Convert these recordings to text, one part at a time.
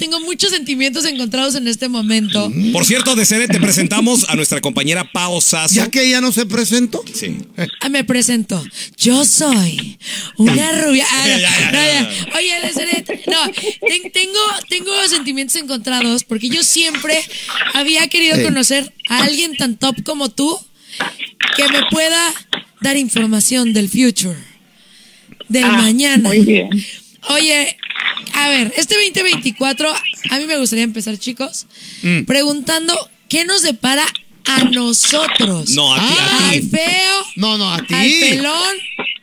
tengo muchos sentimientos encontrados en este momento. Por cierto, Deseret, te presentamos a nuestra compañera Pao Sasso. ¿Ya que ella no se presentó? Sí. Me presento. Yo soy una rubia. Oye, Deseret, no, tengo sentimientos encontrados porque yo siempre había querido conocer a alguien tan top como tú que me pueda dar información del future, del mañana. Muy bien. Oye, a ver, este 2024, a mí me gustaría empezar, chicos, preguntando qué nos depara a nosotros. No, a ti. Al feo. No, a ti. Al pelón.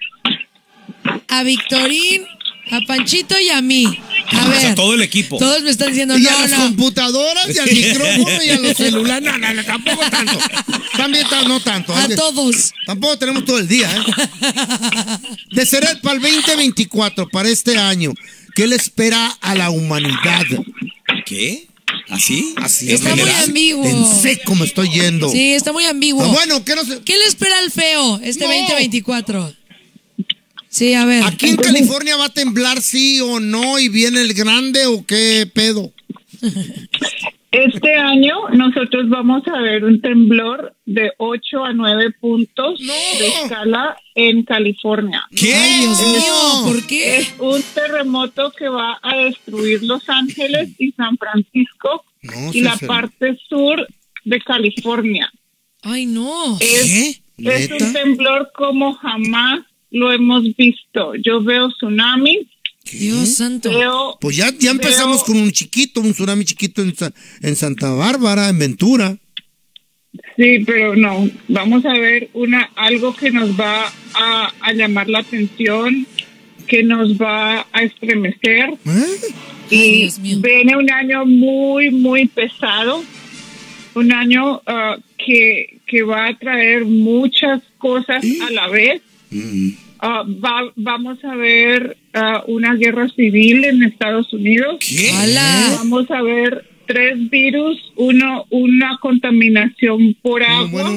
A Victorín. A Panchito y a mí. A ver. O sea, todo el equipo. Todos me están diciendo, Y no, a las computadoras, y al micrófono, y a los celulares. No, tampoco tanto. También no tanto. A todos. Tampoco tenemos todo el día, Deseret, para el 2024, para este año, ¿qué le espera a la humanidad? ¿Qué? ¿Así? Así Está muy general. ambiguo. En seco me estoy yendo. Sí, está muy ambiguo. Bueno, ¿qué le espera al feo este 2024? Sí, a ver. ¿Aquí en California va a temblar sí o no? ¿Y viene el grande o qué pedo? Este año nosotros vamos a ver un temblor de 8 a 9 puntos de escala en California. ¿Qué? Ay, Dios mío, ¿por qué? Es un terremoto que va a destruir Los Ángeles y San Francisco y la parte sur de California. Ay, no. Es un temblor como jamás lo hemos visto. Yo veo tsunamis. Dios santo. Pues ya empezamos con un tsunami chiquito en Santa Bárbara, en Ventura. Sí, pero no, vamos a ver algo que nos va a llamar la atención, que nos va a estremecer. Y viene un año muy, muy pesado, un año que va a traer muchas cosas a la vez. Vamos a ver una guerra civil en Estados Unidos. ¿Qué? Vamos a ver 3 virus, una contaminación por agua.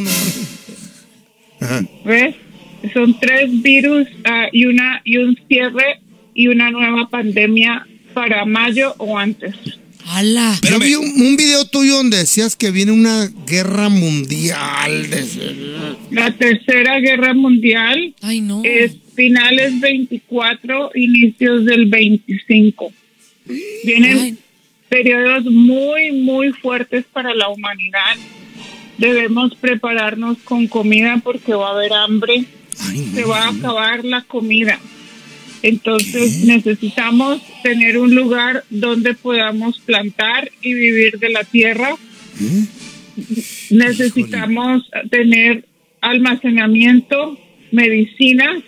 ¿Ves? Son 3 virus y un cierre y una nueva pandemia para mayo o antes. ¡Hala! Yo vi un video tuyo donde decías que viene una guerra mundial. La tercera guerra mundial. Ay, no. Es finales 24, inicios del 25. Vienen periodos muy, muy fuertes para la humanidad. Debemos prepararnos con comida porque va a haber hambre. Se va a acabar la comida. Entonces necesitamos tener un lugar donde podamos plantar y vivir de la tierra. Necesitamos tener almacenamiento, medicinas,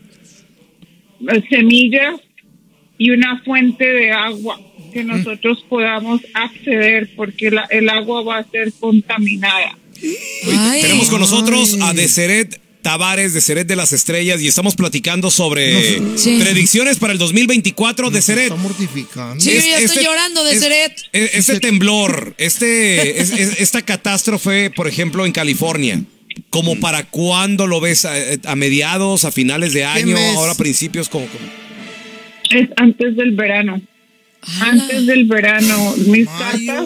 semillas y una fuente de agua que nosotros podamos acceder porque el agua va a ser contaminada. Tenemos con nosotros a Deseret Tavares, Deseret de las Estrellas, y estamos platicando sobre predicciones para el 2024. Deseret, está mortificando. Sí, ya estoy llorando, Deseret. Este temblor, esta catástrofe, por ejemplo, en California, ¿como para cuándo lo ves? ¿A mediados, a finales de año, ahora a principios? ¿Cómo? Es antes del verano. Antes del verano. Mis cartas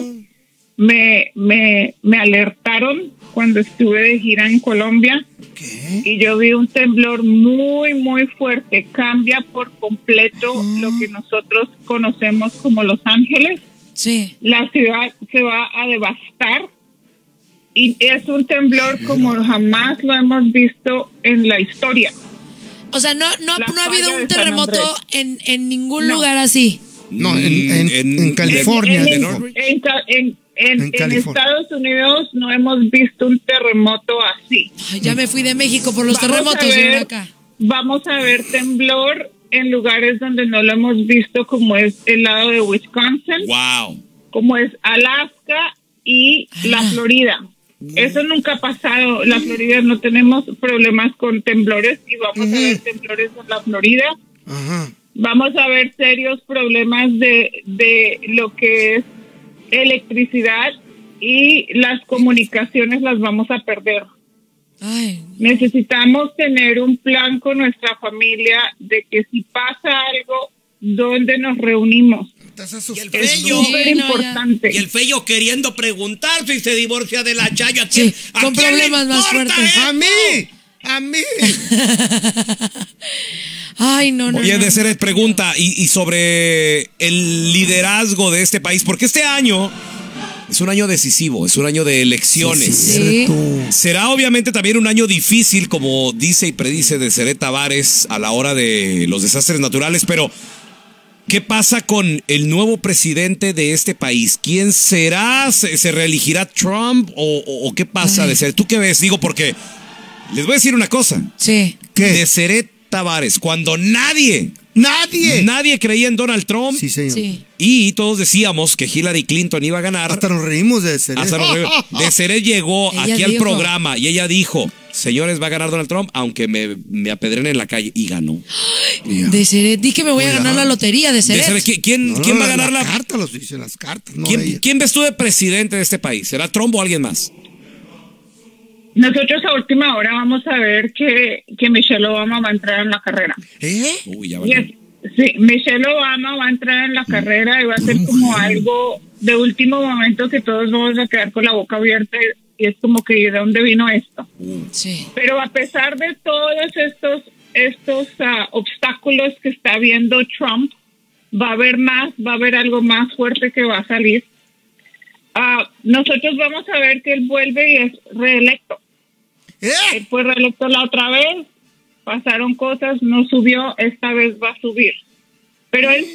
me alertaron cuando estuve de gira en Colombia. Y yo vi un temblor muy, muy fuerte. Cambia por completo lo que nosotros conocemos como Los Ángeles. Sí. La ciudad se va a devastar. Y es un temblor como jamás lo hemos visto en la historia. O sea, no ha habido un terremoto en ningún lugar así. No, en California. En Estados Unidos no hemos visto un terremoto así. Ay, ya me fui de México por los terremotos. Vamos a ver temblor en lugares donde no lo hemos visto, como es el lado de Wisconsin, como es Alaska y la Florida. Eso nunca ha pasado. La Florida no tenemos problemas con temblores y vamos a ver temblores en la Florida. Vamos a ver serios problemas de lo que es electricidad y las comunicaciones las vamos a perder. Necesitamos tener un plan con nuestra familia de que si pasa algo, ¿dónde nos reunimos? Y el Es Fello, súper importante. y el Fello queriendo preguntar si se divorcia de la Chayo. ¿A Sí, quién, a con quién le problemas más importa fuertes. esto? ¡A mí! Ay, no. Oye, no. Deseret pregunta, y sobre el liderazgo de este país, porque este año es un año decisivo, es un año de elecciones. Sí. Será obviamente también un año difícil, como dice y predice Deseret Tavares a la hora de los desastres naturales, pero ¿qué pasa con el nuevo presidente de este país? ¿Quién será? ¿Se reelegirá Trump? ¿O qué pasa, Deseret? ¿Tú qué ves? Digo, porque les voy a decir una cosa. Sí. ¿Qué? Deseret Tavares, cuando nadie creía en Donald Trump. Sí, señor. Sí. Y todos decíamos que Hillary Clinton iba a ganar. Hasta nos reímos de Deseret. Deseret llegó Ella aquí al dijo. programa y ella dijo, señores, va a ganar Donald Trump, aunque me apedren en la calle. Y ganó. Deseret, di que me voy a ganar la lotería, Deseret. Deseret, ¿quién No, va a ganar la la... carta? Los dicen las cartas, no ella. ¿Quién ves tú de presidente de este país? ¿Será Trump o alguien más? Nosotros a última hora vamos a ver que Michelle Obama va a entrar en la carrera. Uy, ya Yes. Sí, Michelle Obama va a entrar en la carrera y va a ser como algo de último momento que todos vamos a quedar con la boca abierta y es como que ¿de dónde vino esto? Sí. Pero a pesar de todos estos obstáculos que está viendo Trump, va a haber algo más fuerte que va a salir. Nosotros vamos a ver que él vuelve y es reelecto. Él fue reelecto la otra vez, pasaron cosas, no subió, esta vez va a subir. Pero él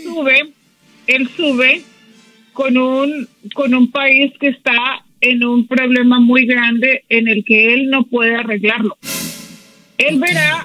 sube con un país que está en un problema muy grande en el que él no puede arreglarlo. Él verá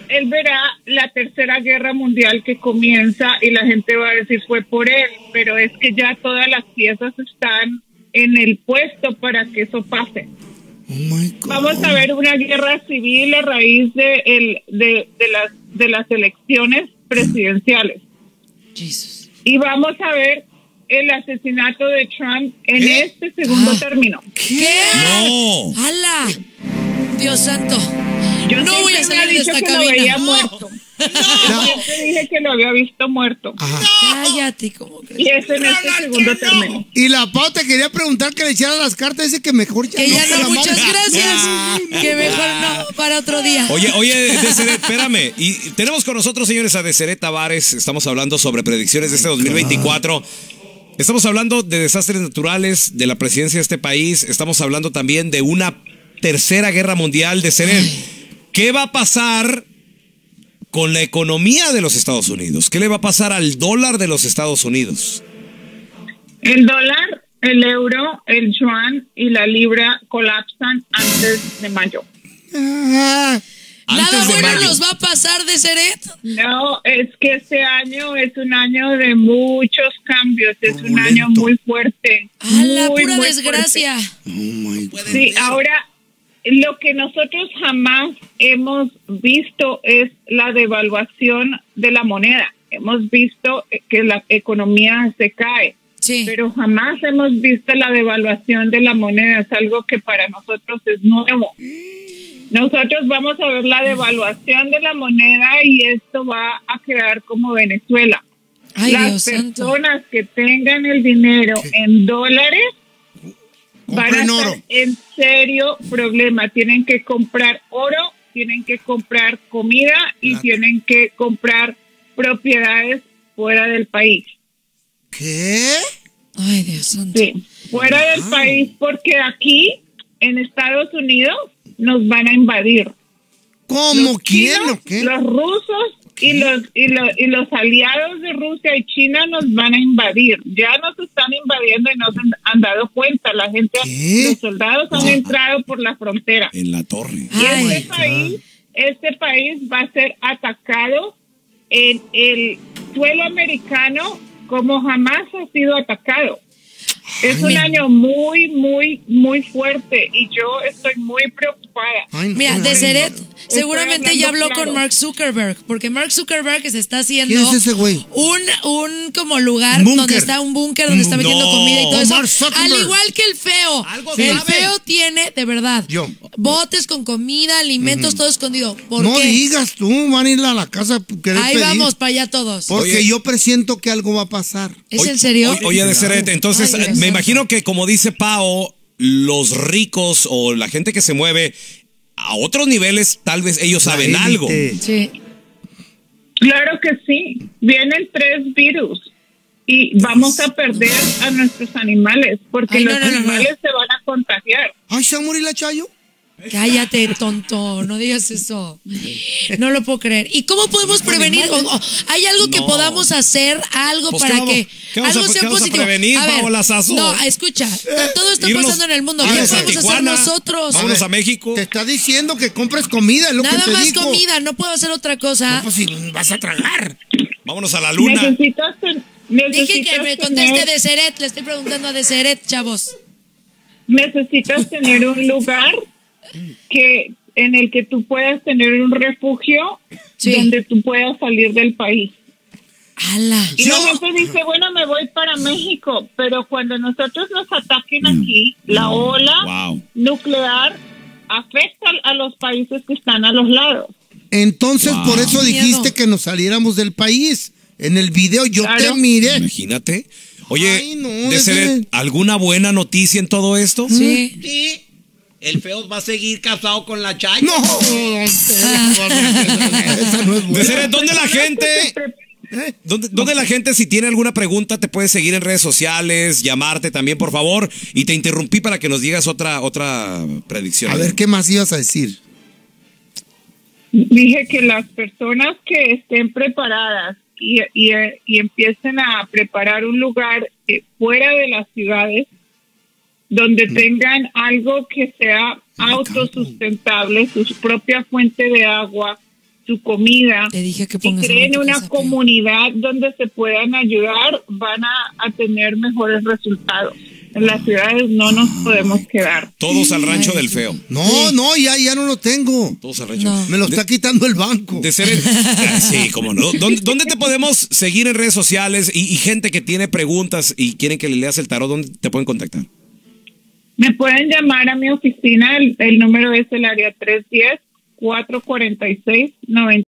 la tercera guerra mundial que comienza y la gente va a decir fue por él, pero es que ya todas las piezas están en el puesto para que eso pase. Oh my God. Vamos a ver una guerra civil a raíz de las elecciones presidenciales. Jesus. Y vamos a ver el asesinato de Trump en este segundo término. ¿Qué? ¡No! ¡Hala! Dios santo. Yo No voy a siempre salir de había dicho esta que lo cabina. veía muerto. Yo siempre dije que lo había visto muerto. Cállate, ¿cómo crees? Y es en este segundo término. Y la Pau te quería preguntar que le hicieran las cartas. Dice que mejor ya Ella que no, la muchas mande. gracias. Que mejor no, para otro día. Oye, Deseret, espérame. Y tenemos con nosotros, señores, a Deseret Tavares. Estamos hablando sobre predicciones de este 2024. Estamos hablando de desastres naturales, de la presidencia de este país. Estamos hablando también de una tercera guerra mundial. Deseret, ¿qué va a pasar con la economía de los Estados Unidos? ¿Qué le va a pasar al dólar de los Estados Unidos? El dólar, el euro, el yuan y la libra colapsan antes de mayo. Nada Antes de bueno mayo. nos va a pasar, Deseret. No, es que este año es un año de muchos cambios, es un año muy fuerte. A la muy, pura muy desgracia. Oh my God. Sí, ahora lo que nosotros jamás hemos visto es la devaluación de la moneda. Hemos visto que la economía se cae, Sí. pero jamás hemos visto la devaluación de la moneda. Es algo que para nosotros es nuevo. Nosotros vamos a ver la devaluación de la moneda y esto va a quedar como Venezuela. Ay, Las Dios santo. personas que tengan el dinero en dólares van a Compren estar oro. en serio problema. Tienen que comprar oro, tienen que comprar comida y tienen que comprar propiedades fuera del país. ¿Qué? Ay, Dios santo. Sí, fuera del país porque aquí en Estados Unidos nos van a invadir. ¿Cómo? Los ¿Quién chinos, o qué? los rusos y los aliados de Rusia y China nos van a invadir. Ya nos están invadiendo y no se han dado cuenta. La gente, ¿Qué? los soldados han entrado por la frontera. En la torre. Y Ay, este país va a ser atacado en el suelo americano como jamás ha sido atacado. Es un año muy, muy, muy fuerte y yo estoy muy preocupada. Mira, Deseret seguramente ya habló con Mark Zuckerberg, porque Mark Zuckerberg se está haciendo ¿Quién es ese güey? un como lugar donde está un búnker donde está metiendo comida y todo eso. Al igual que el feo. El feo tiene, de verdad, botes con comida, alimentos, todo escondido. ¿Por no qué? digas tú, van a ir a la casa. Ahí vamos, para allá todos. Porque yo presiento que algo va a pasar. ¿Es en serio? Oye, Deseret, entonces me imagino que como dice Pao, los ricos o la gente que se mueve a otros niveles, tal vez ellos saben algo. Sí. Claro que sí. Vienen 3 virus y vamos a perder a nuestros animales porque los animales se van a contagiar. Ay, ¿se va a morir la Chayo? Cállate, tonto, no digas eso. No lo puedo creer. ¿Y cómo podemos prevenir? ¿Hay algo que podamos hacer? Algo Pues para que algo sea positivo. A ver, no, escucha, todo está pasando en el mundo. ¿Qué podemos hacer nosotros? Vámonos a México. Te está diciendo que compres comida, es lo Nada que te más dijo. comida, no puedo hacer otra cosa. No, pues si vas a tragar. Vámonos a la luna. Dije que me conteste Deseret, le estoy preguntando a Deseret, chavos. Necesitas tener un lugar en el que tú puedas tener un refugio donde tú puedas salir del país. ¡Hala! Y la gente dice, bueno, me voy para México, pero cuando nosotros nos ataquen aquí, la ola nuclear afecta a los países que están a los lados. Entonces, por eso dijiste que nos saliéramos del país. En el video yo te miré. Imagínate. Oye, Deseret, ¿alguna buena noticia en todo esto? Sí. El feo va a seguir casado con la Chayo. No, esa no es buena. Deseret, ¿dónde la gente? ¿Dónde la gente, si tiene alguna pregunta, te puede seguir en redes sociales, llamarte también, por favor? Y te interrumpí para que nos digas otra predicción. A ver, ¿qué más ibas a decir? Dije que las personas que estén preparadas y empiecen a preparar un lugar fuera de las ciudades, donde tengan algo que sea autosustentable, su propia fuente de agua, su comida, Te dije que y creen una comunidad donde se puedan ayudar, van a tener mejores resultados. En las ciudades no nos podemos quedar. Todos al rancho del feo. No, ya no lo tengo. Todos al rancho. Me lo está quitando el banco. Deseret, sí, cómo no. ¿Dónde te podemos seguir en redes sociales y gente que tiene preguntas y quieren que le leas el tarot? ¿Dónde te pueden contactar? Me pueden llamar a mi oficina, el número es el área 310-446-90.